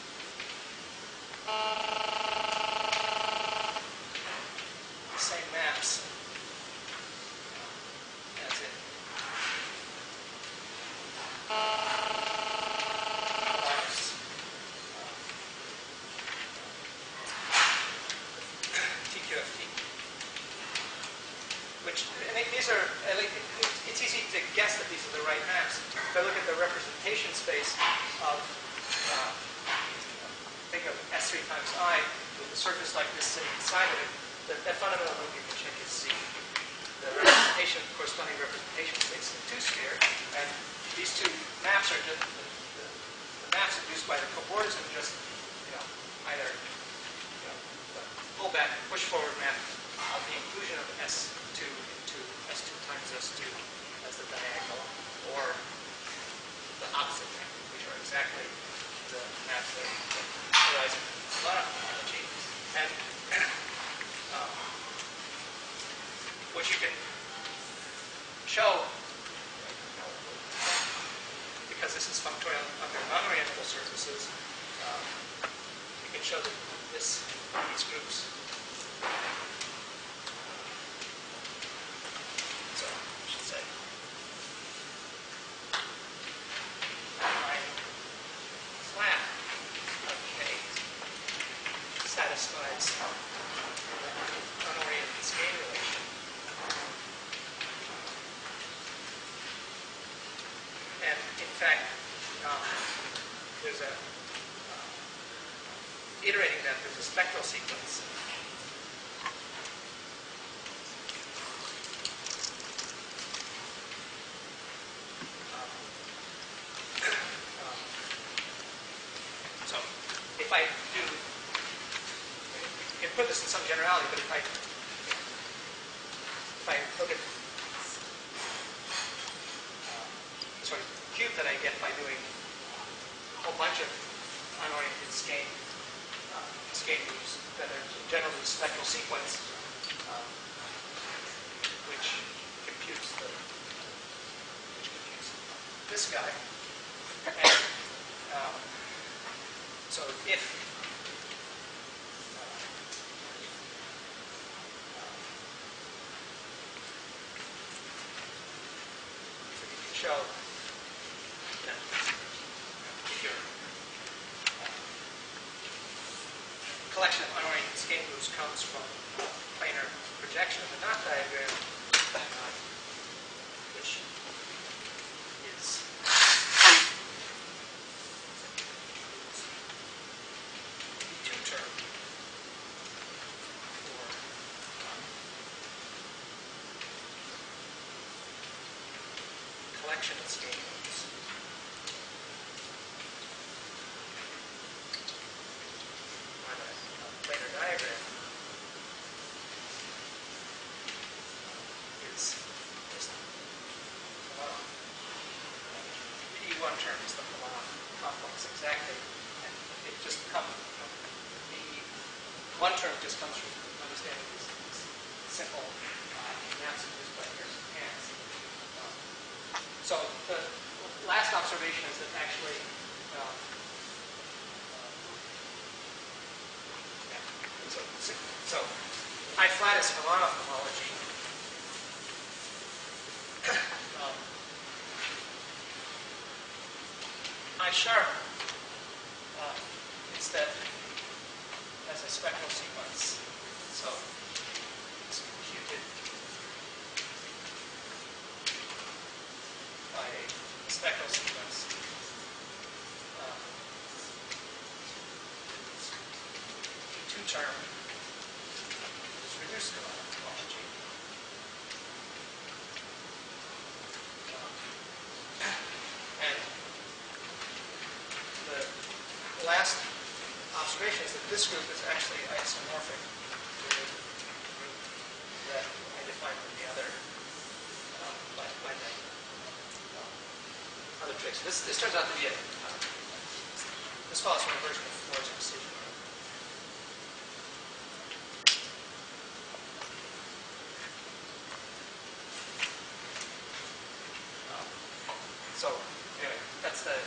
the same maps as in Linus, T Q F T, which I think these are, it's easy to guess that these are the right maps. If I look at the representation space of, uh, think of S three times I with a surface like this sitting inside of it, that, that fundamental loop you can check is C. The representation, corresponding representation space is a two-sphere, and these two maps are just, the, the, the maps induced by the cobordism are just, you know, either, you know, the pullback, push-forward map of the inclusion of S two into S two times S two as the diagonal, or the opposite map, which are exactly the maps that arise in Khovanov topology. And um, what you can show, because this is functorial under non-orientable surfaces, um, you can show that this, these groups. So I should say I flat of K satisfies the unoriented scaling relation. And in fact, um, there's a uh, iterating that there's a spectral sequence. Um, um, so if I do, you can put this in some generality, but if I if I look at sort of cube that I get by doing a whole bunch of unoriented skein uh, skein moves that are generally spectral sequence, um, which computes the which computes this guy. And um, so if uh, so you can show if your uh, collection of unoriented skein moves comes from planar projection of the knot diagram, uh, which is two term collection of statements. On a, a planar diagram is just Khovanov. The E one term is the Khovanov complex exactly, and it just comes. The one term just comes from understanding these, these simple uh, maps produced by pairs of hands. Um, so the last observation is that actually, um, uh, yeah. So, so I flat is Khovanov homology. um, I sharp uh, instead as a spectral sequence. So it's computed by a spectral sequence. Um, two term is reduced to homology. Um, and the last observation is that this group is actually isomorphic to the group that I defined from the other uh, by, by the uh, other tricks. This this turns out to be a uh, this follows from a version of Floer's precision. Uh, so anyway, that's the.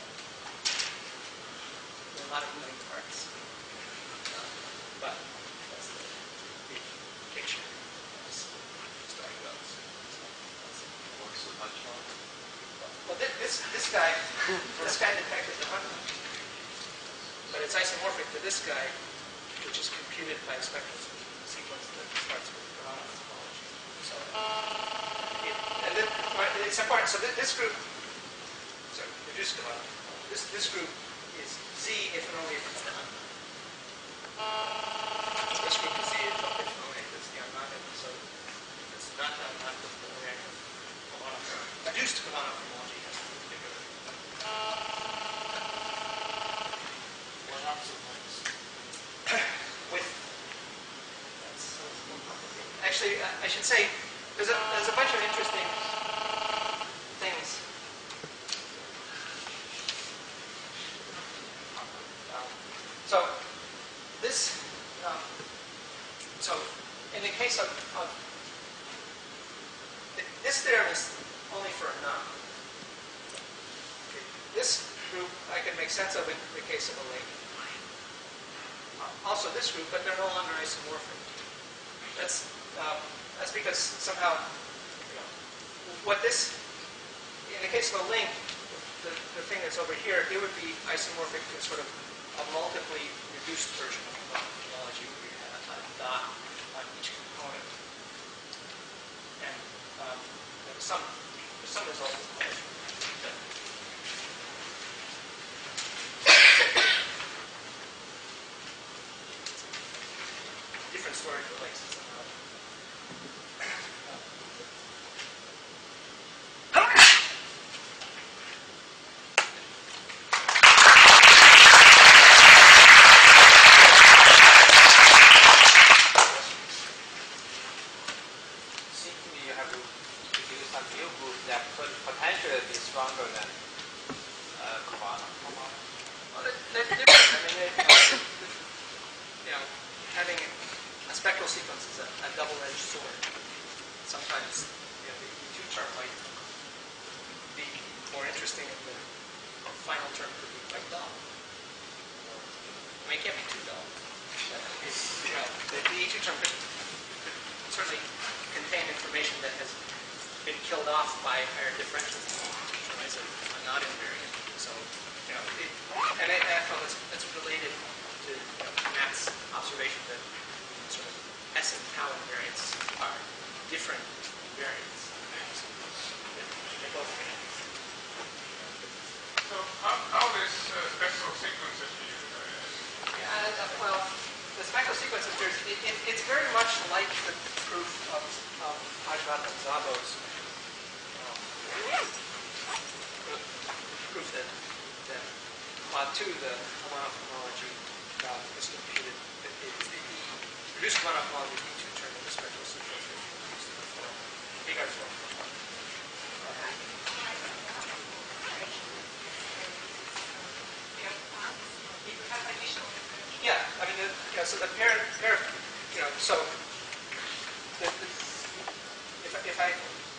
A lot of moving parts, uh, but that's the big picture as story goes. So, What's the punchline? well, this this guy, this guy detected the unknot, but it's isomorphic to this guy, which is computed by a spectral sequence that starts with Khovanov homology. So, it, and then, it's important. So this group, sorry, reduced Khovanov. This this group is Z if and only if it's the unknot. This group is Z if and only if it's the unknot. So if it's not the unknot, then the reactive Khovanov. Reduced Khovanov homology has a particular. What happens with links? With that's so it's more complicated. Actually, I should say there's a there's a bunch of interesting things. So this, um, so in the case of, of this theorem is only for a knot. Okay. This group I can make sense of in the case of a link. Uh, also this group, but they're no longer isomorphic. That's uh, that's because somehow, you know, what this in the case of a link, the, the thing that's over here, it would be isomorphic to sort of a multiply reduced version of homology where you have a dot on each component. And um, there's some there's some result of that. Different story for links somehow. Stronger than uh, Khovanov. Well, they're, they're different. I mean, they're, uh, you know, having a spectral sequence is a, a double-edged sword. Sometimes, you know, the, the two term might be more interesting, and the final term could be quite dull. I mean, it can't be too dull. But it, you know, the, the E two term could, could certainly contain information that has been killed off by higher differentials. As a, a not invariant. So, you know, it, and I, I felt that's, that's related to you know, Matt's observation that sort of S and tau invariants are different invariants. So, they're both connected. So how, how is uh, spectral sequences used? Yeah, uh, well, the spectral sequences, there's, it, it, it's very much like the proof of, of Ajvat and Szabo's. Um, mod two, the Khovanov homology uh, is computed. It, it, it's the E, reduced Khovanov homology E two term in the spectral sequence is reduced to the form, Higard form. Yeah, I mean, the, you know, so the pair, pair, you know, so the, the, if, if I,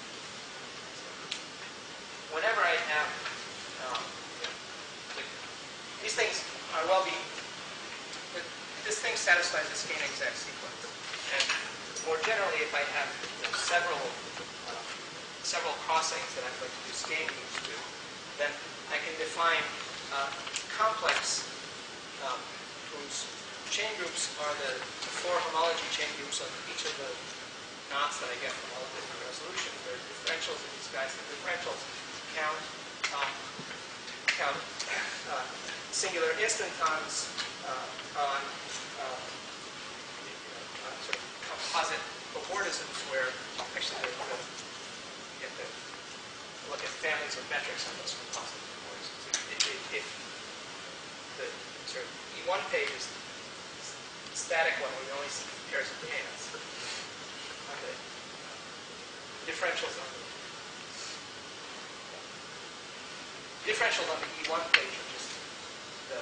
whenever I have, um, you know, the, these things are well be, this thing satisfies the skein exact sequence. And more generally, if I have you know, several, uh, several crossings that I'd like to do skein groups to, then I can define uh, complex um, whose chain groups are the four homology chain groups of each of the knots that I get from all the different resolutions. There are differentials in these guys. The differentials count um, count uh, singular instantons uh, on uh, you know, uh, sort of composite cobordisms, where actually they're going to get the look at families of metrics on those composite cobordisms. If, if, if the sort of E one page is the static one where we only see pairs of bands, on the differentials on the differentials on the E one page are just the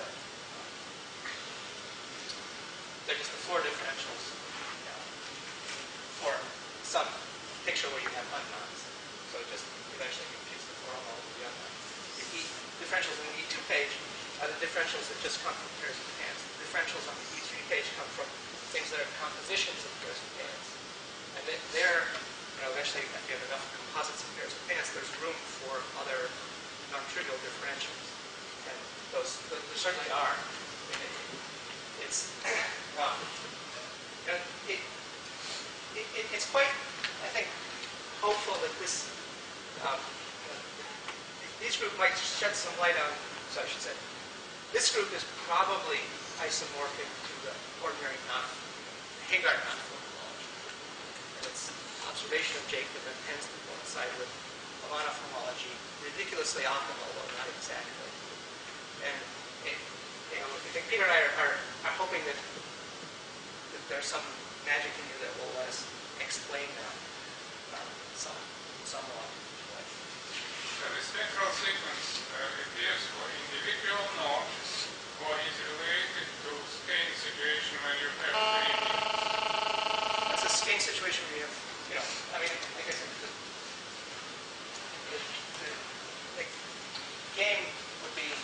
they're just the four differentials uh, for some picture where you have unknots. So it just eventually computes the four homology of the unknots. The E differentials on the E two page are the differentials that just come from pairs of bands. The differentials on the E three page come from things that are compositions of pairs of bands. And then there, you know, eventually, if you have enough composites of pairs of bands, there's room for other non-trivial differentials. And those, those there certainly are. And it, it's, um, you know, it, it, it, it's quite, I think, hopeful that this, um, you know, this group might shed some light on, so I should say, this group is probably isomorphic to the ordinary knot, Higard knot homology. And its observation of Jacob and tends to coincide with Khovanov homology, ridiculously optimal, though not exactly. And it, you know, I think Peter and I are, are, are hoping that, that there's some magic in here that will let us explain that uh, some, somewhat. So the spectral sequence uh, appears for individual nodes or is related to skein situation when you have three beams. That's a skein situation where you have, you know, I mean, like I said, the, the, the, the game would be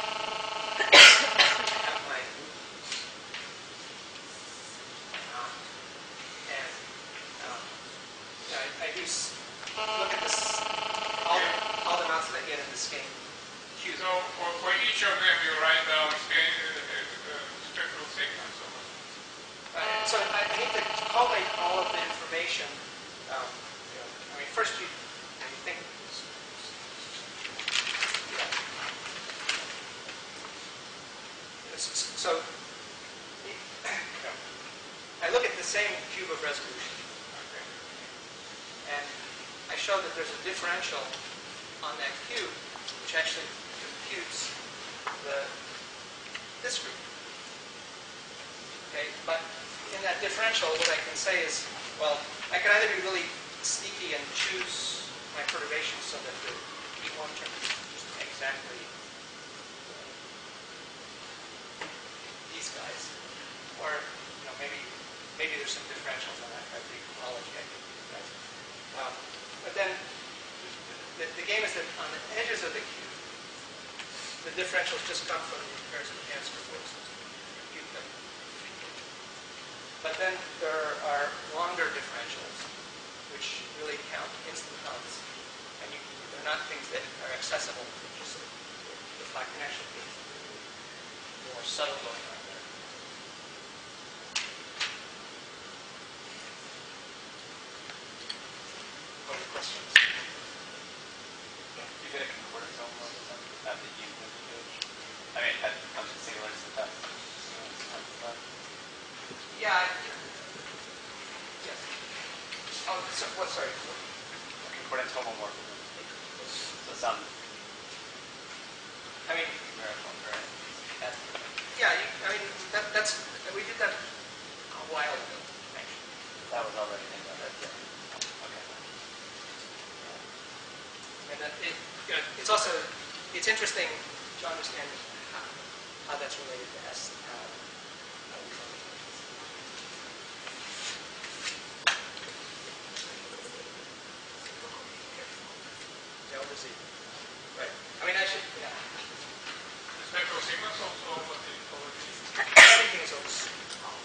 have my um, and um, I, I do s- look at this all the, all the knots that I get in the skein. So for, for each of them you write down skein, uh, uh, spectral sequence. Uh, so I need to collate all of the information. Um, you know, I mean, first you, you, know, you think. Yeah. So you know, I look at the same cube of resolution, okay, and I show that there's a differential on that cube, which actually computes the this group. Okay, but in that differential, what I can say is, well, I can either be really sneaky and choose my perturbations so that the E one term is just exactly these guys, or you know, maybe maybe there's some differentials on that right, the homology I think these guys. Um, but then the, the game is that on the edges of the cube, the differentials just come from the pairs of bands proposals. Compute them. But then there are longer differentials, which really count instantons, and you, they're not things that are accessible to just the, the flat connection case. More subtle going on there. Other questions? You get a concordance almost at the E one page? I mean, at um, singular instanton. Yeah. I, yes. Oh, so, what? Sorry. Concordance homomorphism. So some I mean, numerical, right? S. Yeah, you, I mean, that, that's, we did that a while ago, actually. That was already in there. That's it. Okay. And that it, you know, it's also, it's interesting to understand how, how that's related to S. How, how these other functions. Delta Z. Right. I mean, I should, yeah. The spectral sequence also over the topology. Everything is always small.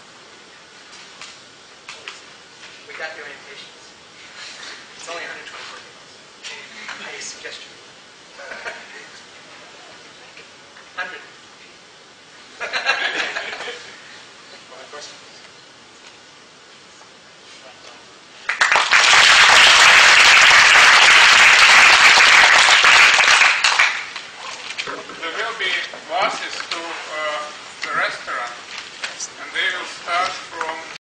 We got the orientations. It's only one hundred twenty-four gigabytes. I suggest you. one hundred.